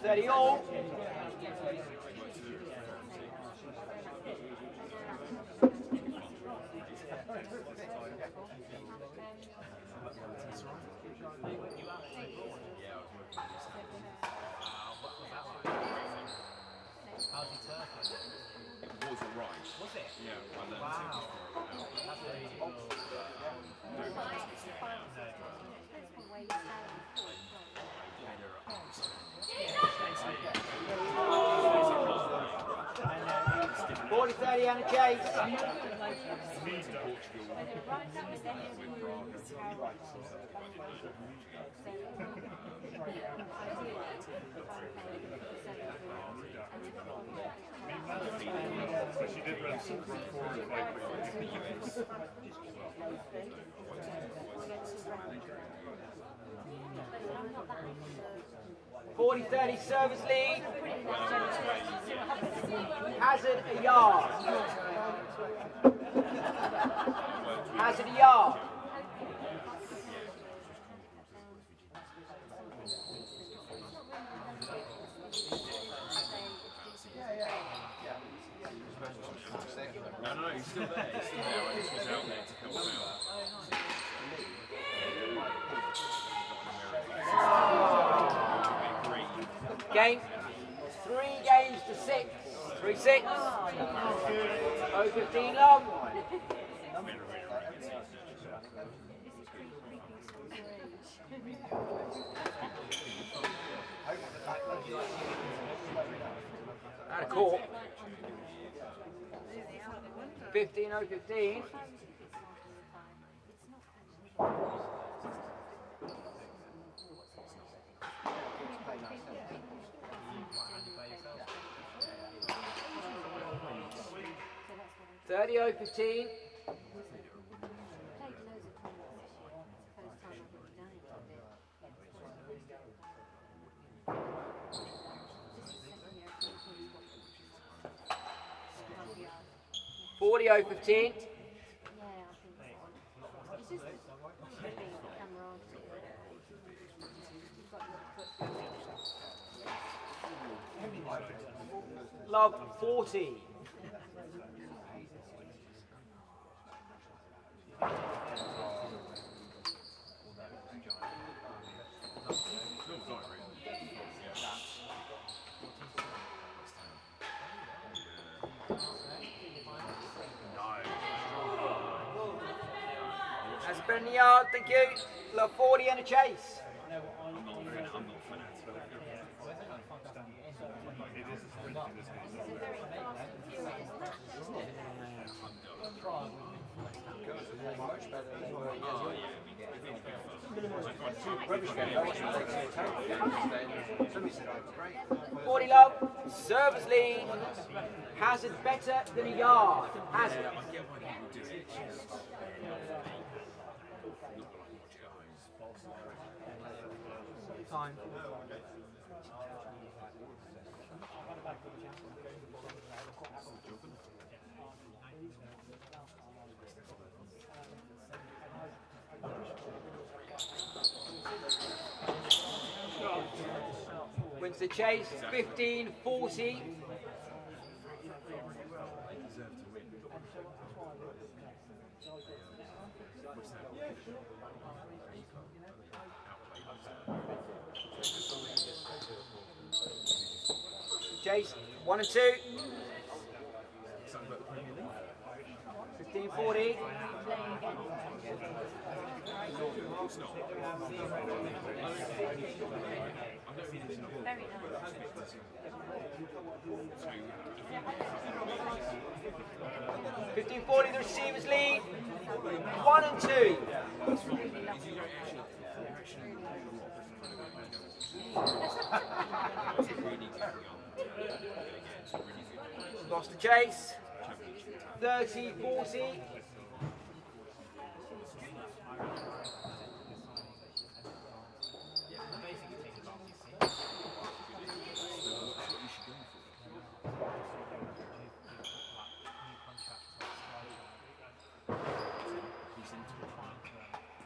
30 all. Wow. 40-30 and a chase. She did run forward like 40-30 service lead. Hazard a yard. Hazard a yard. No, he's still there. He's still there. I just was out there to help him out. Game. 3 games to 6. 3-6. 0-15 long. Out of court. 15-0-15. Thirty 0-15. Forty 0-15. Love 40. Has it been in the yard? Thank you. Love 40 and a chase. Forty love, service lead, Hazard better than a yard. Hazard. Time. Wins the chase, 15-40. Chase, 1 and 2. 15-40. Very nice. 15-40, the receivers lead. 1 and 2. Lost the chase. 30-40.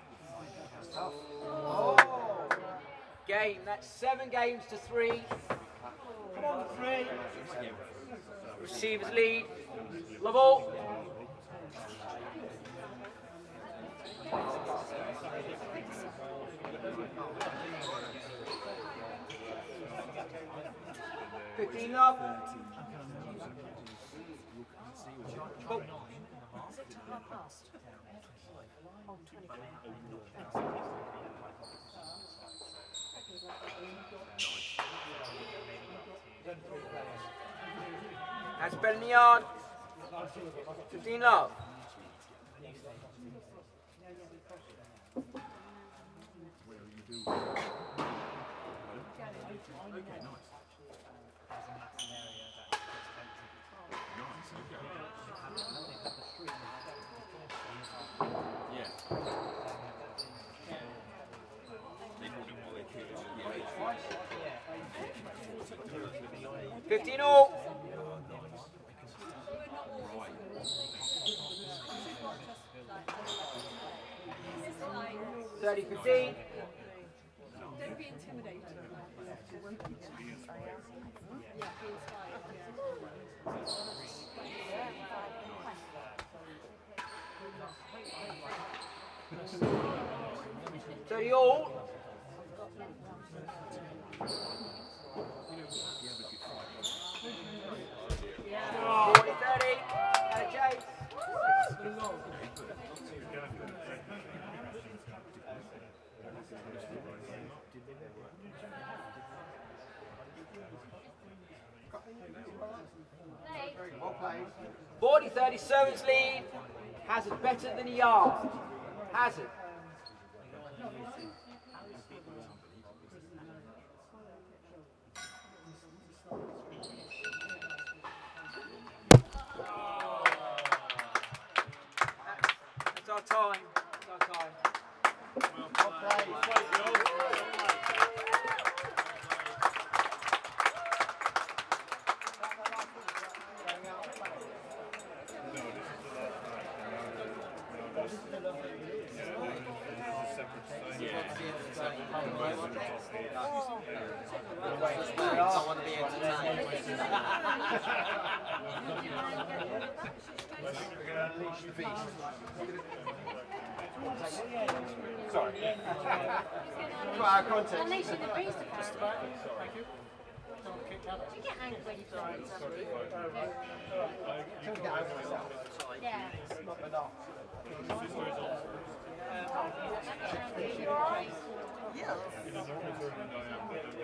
Game, that's 7 games to 3. Come on, 3. Receivers lead. Level. $15 up. Oh. Is it to half past? Oh, 25. That's better than the yard. 15 love. Yeah. 15 all. $30.15. Don't be intimidated. Yeah, be inspired. Yeah. 30 all. Yeah. 40-30. And a chase. Well played. 40-30 servants lead. Hazard better than a yard. Hazard. That's our time. That's our time. Well played. I want to be entertained. Sorry. Our context. Unleashing the beast, apparently. You get angry when you play with somebody. Yeah. You alright? Yeah.